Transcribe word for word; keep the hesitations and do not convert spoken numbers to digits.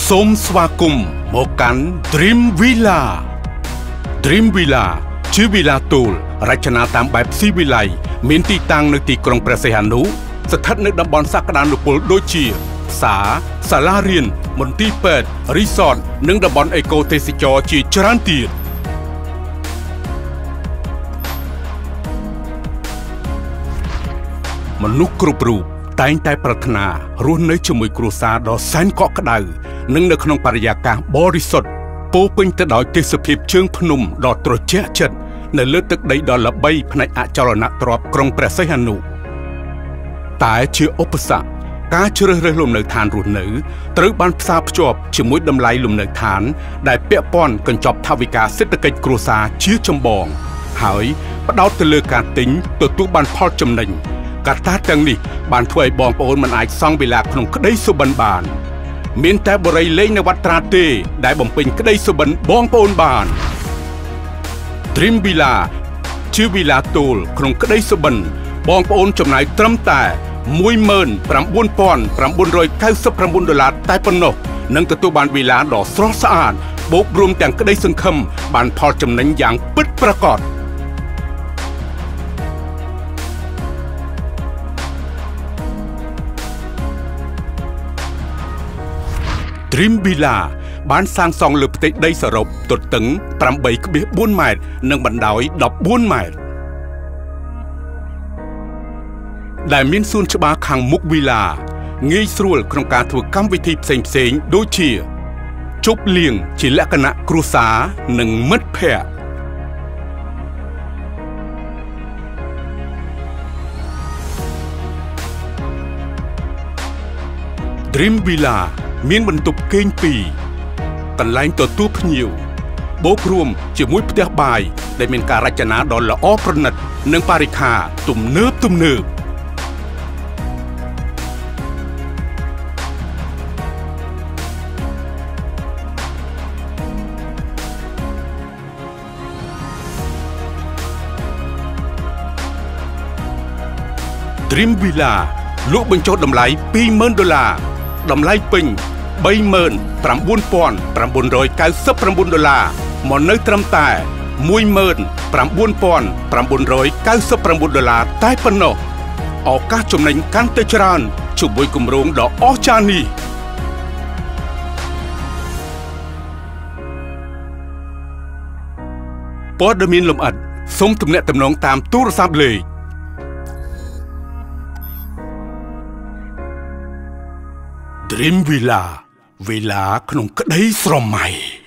សូមស្វាគមន៍មកកាន់ Dream Villa Dream Villa ជាវិឡាទូលរចនាតាមបែបស៊ីវិល័យមានទីតាំងនៅទីក្រុងព្រះសីហនុស្ថិតនៅតំបន់សក្តានុពលដូចជាផ្សារសាលារៀនមន្ទីរពេទ្យរីសតនិងតំបន់អេកូទេសចរណ៍ជាច្រើនទៀតមនុស្សគ្រប់រូបតែងតែប្រាថ្នារស់នៅជាមួយគ្រួសារដ៏សែនកក់ក្ដៅនិងនៅក្នុងបរិយាកាសបរិសុទ្ធពោពេញទៅដោយទេសភាពជើងភ្នំដ៏ត្រជាក់ចិត្តនៅលើទឹកដីដ៏ល្បីផ្នែកអចលនទ្រព្យក្រុងព្រះសីហនុតែជាឧបសគ្គការជ្រើសរើសលំនៅឋានរស់នៅត្រូវបានផ្សារភ្ជាប់ជាមួយតម្លៃលំនៅឋានដែលពាក់ព័ន្ធកញ្ចប់ថវិកាសេដ្ឋកិច្ចគ្រួសារជាចម្បងហើយផ្ដោតទៅលើការទិញទទួលបានផលចំណេញកត្តាទាំងនេះបានធ្វើឲ្យបងប្អូនមិនអាចសង់វិឡាក្នុងក្តីសុបិនបានមានតែបរិយាលេងនៅវត្តត្រាទេដែលបំពេញក្តីសុបិនបងប្អូនបាន Dream Villa ជាវិឡាទូលក្នុងក្តីសុបិនបងប្អូនចំណាយត្រឹមតែ មួយម៉ឺនប្រាំបួនពាន់ប្រាំបួនរយកៅសិបប្រាំបួនដុល្លារតែប៉ុណ្ណោះនឹងទទួលបានវិឡាដ៏ស្រស់ស្អាតបូករួមទាំងក្តីសង្ឃឹមបានផលចំណេញយ៉ាងពិតប្រាកដDream Villa បានសាងសង់លើផ្ទៃដីសរុបទទឹង ប្រាំបីដុល្លារបួនម៉ែត្រនិងបណ្ដោយដប់បួនម៉ែត្រដែលមានសួនច្បារខាងមុខវីឡាងាយស្រួលក្នុងការធ្វើកម្មវិធីផ្សេងៗដូចជាជប់លៀងជាលក្ខណៈគ្រួសារនិងមិត្តភ័ក្តិ Dream Villa មានបន្ទប់គេងពីរកន្លែងទទួលភ្ញៀវបូករួមជាមួយផ្ទះបាយដែលមានការរចនាដ៏ល្អប្រណិតនិងបរិក្ខារទំនើបទំនើបDream Villa លក់បញ្ចុះតម្លៃ ពីរម៉ឺនដុល្លារតម្លៃពេញ បីម៉ឺនប្រាំបួនពាន់ប្រាំបួនរយកៅសិបប្រាំបួនដុល្លារមកនៅត្រឹមតែ មួយម៉ឺនប្រាំបួនពាន់ប្រាំបួនរយកៅសិបប្រាំបួនដុល្លារតែប៉ុណ្ណោះឱកាសចំណេញកាន់តែច្រើនជាមួយគម្រោងដ៏អស្ចារ្យនេះព័ត៌មានលម្អិតសូមទំនាក់ទំនងតាមទូរស័ព្ទលេខDream Villa វិឡាក្នុងក្តីស្រមៃ